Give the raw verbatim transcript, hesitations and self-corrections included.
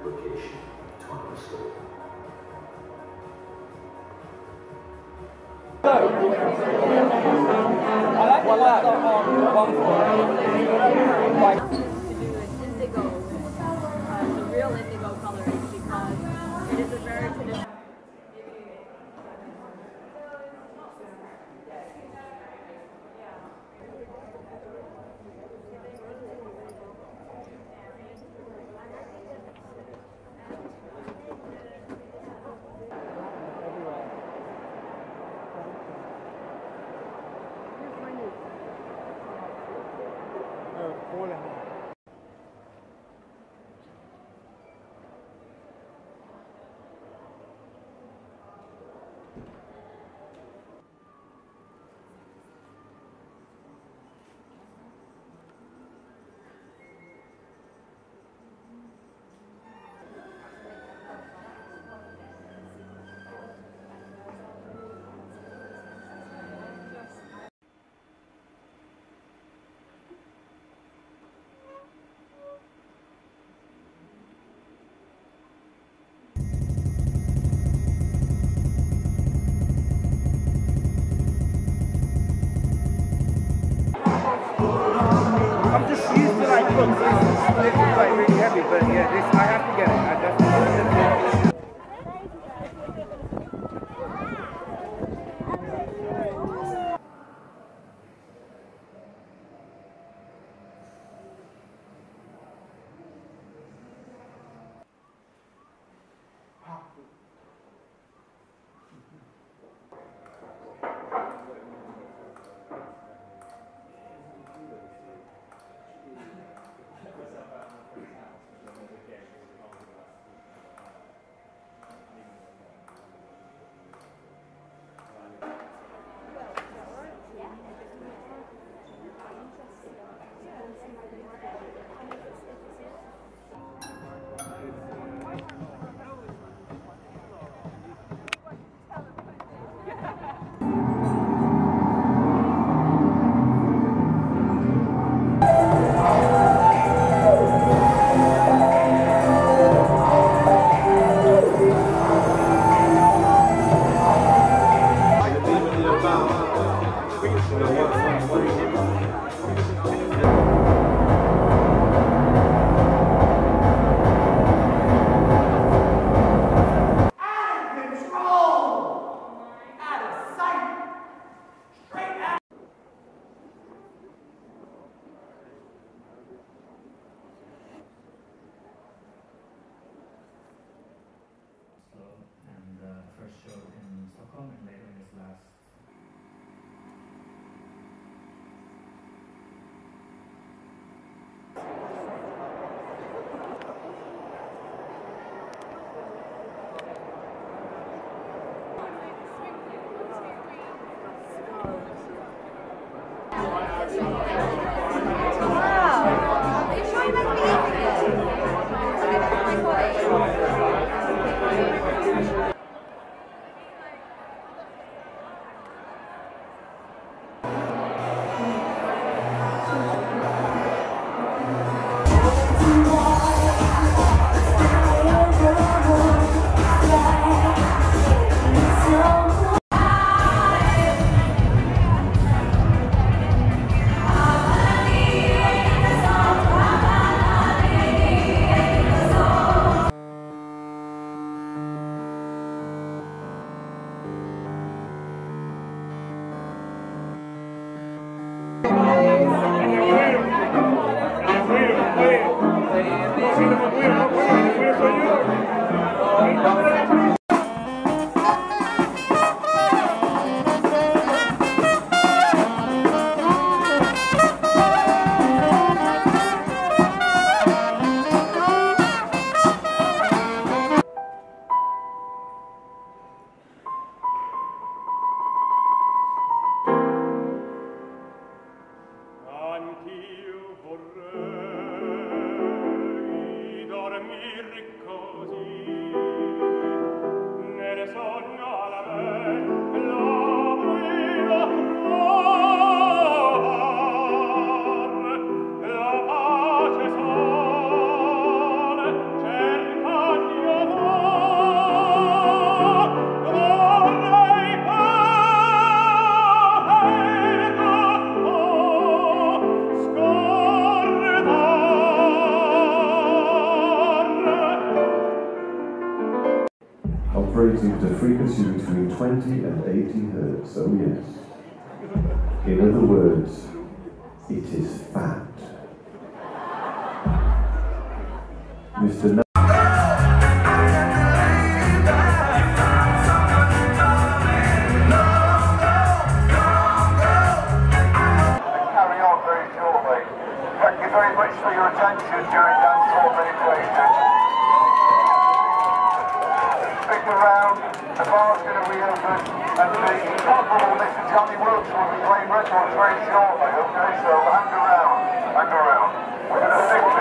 application autonomously. I like one lap on one floor. Like to do an indigo, uh, the real indigo coloring, because it is a very traditional. I'm just used to like books. This is like really heavy, but yeah, this I have to get it. I definitely. operating at a frequency between twenty and eighty hertz. Oh yes. In other words, it is fat. Mister No Carry on very shortly. Thank you very much for your attention during dance hall meditation. Stick around, the bar's going to reopen, and the incomparable Mister Johnny Wilkes will be playing records very shortly, okay? So hang around, hang around. We're going to sing